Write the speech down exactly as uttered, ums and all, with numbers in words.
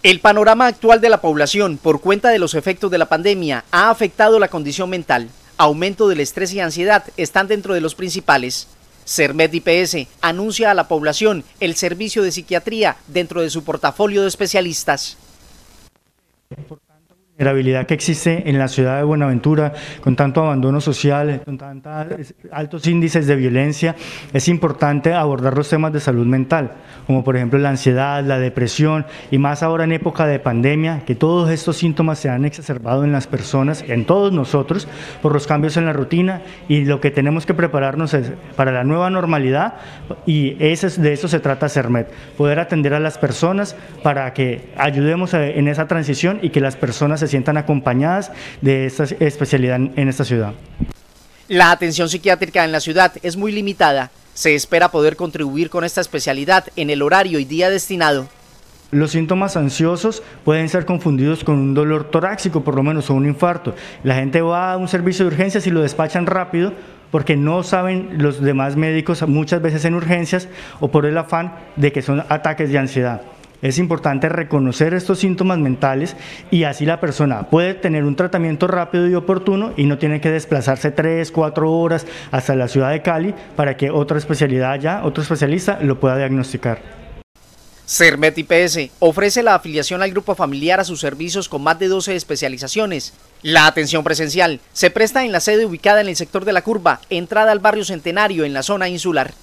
El panorama actual de la población por cuenta de los efectos de la pandemia ha afectado la condición mental. Aumento del estrés y ansiedad están dentro de los principales. Sermet I P S anuncia a la población el servicio de psiquiatría dentro de su portafolio de especialistas. La vulnerabilidad que existe en la ciudad de Buenaventura, con tanto abandono social, con tantos altos índices de violencia, es importante abordar los temas de salud mental, como por ejemplo la ansiedad, la depresión, y más ahora en época de pandemia, que todos estos síntomas se han exacerbado en las personas, en todos nosotros, por los cambios en la rutina, y lo que tenemos que prepararnos es para la nueva normalidad, y ese, de eso se trata Sermet, poder atender a las personas para que ayudemos en esa transición y que las personas se sientan acompañadas de esta especialidad en esta ciudad. La atención psiquiátrica en la ciudad es muy limitada. Se espera poder contribuir con esta especialidad en el horario y día destinado. Los síntomas ansiosos pueden ser confundidos con un dolor torácico, por lo menos, o un infarto. La gente va a un servicio de urgencias y lo despachan rápido porque no saben los demás médicos muchas veces en urgencias o por el afán de que son ataques de ansiedad. Es importante reconocer estos síntomas mentales y así la persona puede tener un tratamiento rápido y oportuno y no tiene que desplazarse tres, cuatro horas hasta la ciudad de Cali para que otra especialidad allá, otro especialista lo pueda diagnosticar. Sermet I P S ofrece la afiliación al grupo familiar a sus servicios con más de doce especializaciones. La atención presencial se presta en la sede ubicada en el sector de La Curva, entrada al barrio Centenario en la zona insular.